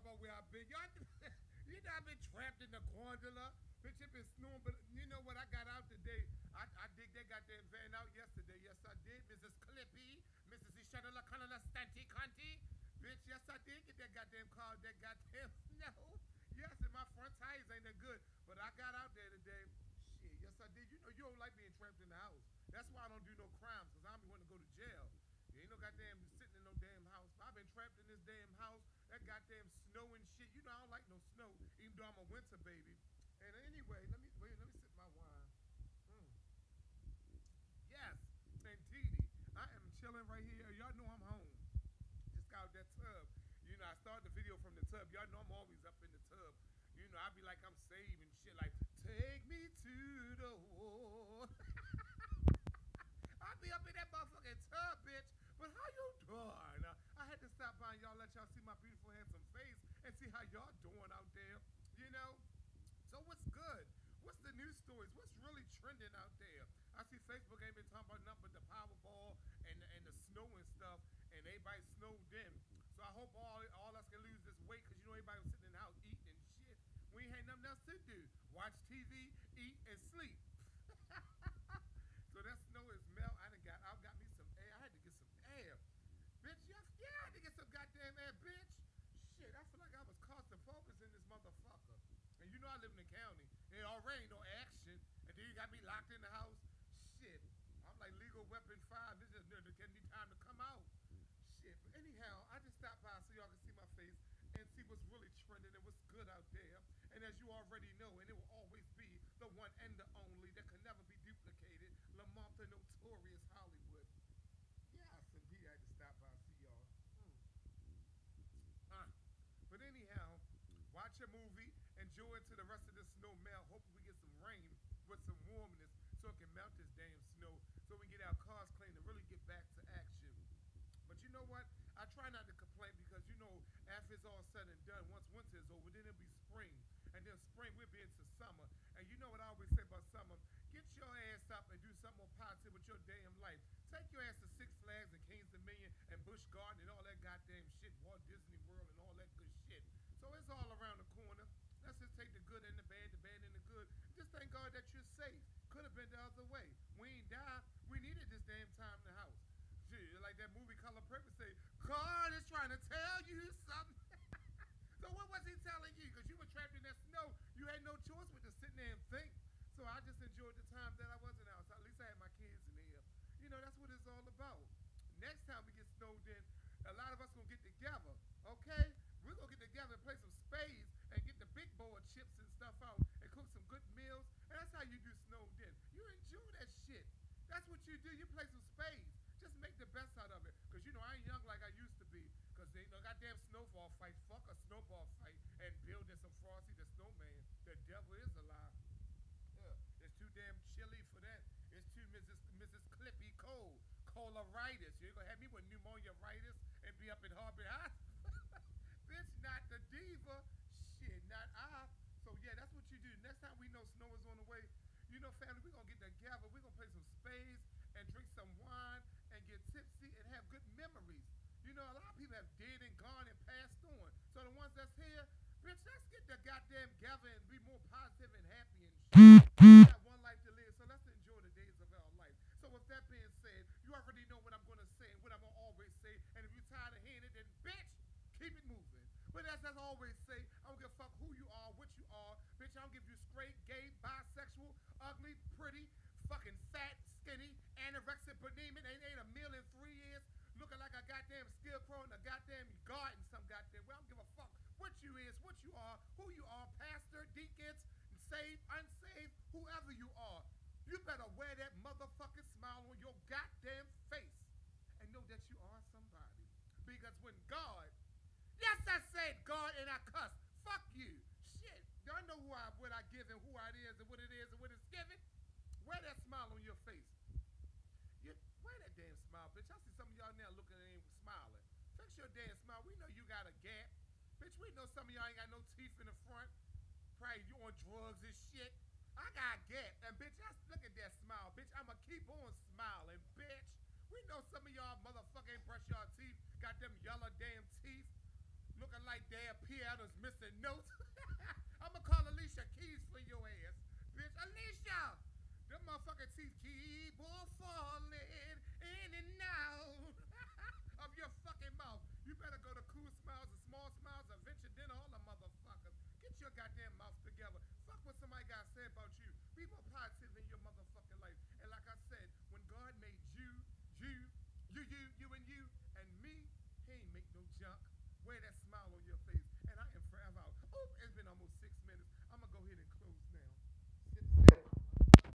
about where I've been. Y'all, you know I've been trapped in the gondola. Bitch, it been snowing, but you know what? I got out today. I dig that goddamn van out yesterday. Yes, I did. Mrs. Clippy, Mrs. Ishadala Kanala Stanty Cunty. Bitch, yes, I did get that goddamn car, that goddamn snow. Yes, and my front tires ain't that good. But I got out there today. Shit, yes, I did. You know, you don't like being trapped in the house. That's why I don't do no crimes, because I'm going to go to jail. You ain't no goddamn sitting in no damn house. I've been trapped in this damn house. That goddamn snow and shit. You know I don't like no snow, even though I'm a winter baby. And anyway, let me sip my wine. Mm. Yes, indeedy. I am chilling right here. Y'all know I'm home. Just got out that tub. You know, I started the video from the tub. Y'all know I'm always up in the tub. You know, I be like I'm saving shit like, take me to the war. I be up in that motherfucking tub, bitch. But how you doing? I had to stop by and y'all let y'all see my beautiful handsome face and see how y'all doing out there. You know? So what's good? What's the news stories? What's really trending out there? I see Facebook ain't been talking about nothing but the Powerball and the snow and stuff, and everybody snowed in. So I hope all us can lose this weight, because you know everybody was sitting in the house eating and shit. We ain't had nothing else to do. Watch TV, eat, and sleep. So that snow is melt. I got me some air. I had to get some air. Bitch, yeah, I had to get some goddamn air, bitch. Shit, I feel like I was claustrophobic in this motherfucker. And you know I live in the county. There already ain't no action. And then you got me locked in the house. Shit. I'm like legal weapon 5. This is getting me time to come out. Shit. But anyhow, I just stopped by so y'all can see my face and see what's really trending and what's good out there. And as you already know, and it will always be the one and the only that can never be duplicated, Lamont the Notorious Hollywood. Yes, indeed, I had to stop by and see y'all. But anyhow, watch a movie, enjoy it to the rest of the snow melt. Hopefully we get some rain with some warmness so it can melt this damn snow so we can get our cars clean and really get back to action. But you know what? I try not to complain, because you know after it's all said and done, once winter is over, then it'll be spring. And then spring we'll be into summer. And you know what I always say about summer? Get your ass up and do something more positive with your damn life. Take your ass to Six Flags and Kings Dominion and Busch Garden and all that goddamn shit, Walt Disney World and all that good shit. So it's all around the corner. Let's just take the good and the bad and the good. Just thank God that you're safe. Could have been the other way. We ain't died. We needed this damn time in the house. Shit, like that movie Color Purple say, God is trying to tell you something. So what was he telling you? Because you were trapped in that snow. You had no choice but to sit there and think. So I just enjoyed the time that I wasn't out. So at least I had my kids in here. You know, that's what it's all about. Next time we get snowed in, a lot of us going to get together, okay? We're going to get together and play some spades and get the big bowl of chips and stuff out and cook some good meals. And that's how you do snowed in. You enjoy that shit. That's what you do. You play some spades. Just make the best out of it. Because, you know, I ain't young like I used to be. Because they know goddamn snowball fight. Fuck a snowball fight and building some Frosty the Snowman. The devil is alive. It's too damn chilly for that. It's too Mrs. Clippy cold. Colaritis. You're going to have me with pneumonia-ritis and be up in Harvard Hospital. Bitch, not the diva. Shit, not I. So, yeah, that's what you do. Next time we know snow is on the way, you know, family, we're going to get together. We're going to play some spades and drink some wine and get tipsy and have good memories. You know, a lot of people have dead and gone and passed on. So the ones that's here, bitch, let's get the goddamn gather and be more positive and happy and shit. We got one life to live, so let's enjoy the days of our life. So with that being said, you already know what I'm going to say and what I'm going to always say. And if you're tired of hearing it, then bitch, keep it moving. But as I always say, I don't give a fuck who you are, what you are. Bitch, I don't give you straight, gay, bisexual, ugly, pretty, fucking fat, skinny, anorexic, bulimic, ain't a meal in 3 years, looking like a goddamn scarecrow in a goddamn garden some goddamn way. I don't give a fuck what you is, what you are, who you are, pastor, deacons, saved, unsaved, whoever you are. You better wear that motherfucking smile on your goddamn face and know that you are somebody. Because when God, yes, I said God and I cuss, fuck you. Shit, y'all know what I give and who it is and what it is and what it's given. Wear that smile on your face. Wear that damn smile, bitch. I see some of y'all now looking at him smiling. Fix your damn smile. We know you got a gap. Bitch, we know some of y'all ain't got no teeth in the front. Probably you on drugs and shit. I got a gap. And bitch, look at that smile, bitch. I'ma keep on smiling, bitch. We know some of y'all motherfucker ain't brush y'all teeth. Got them yellow damn teeth. looking like Dad Piano's missing notes. I'ma call Alicia Keys for your ass, bitch. Alicia! Them motherfucking teeth keyboard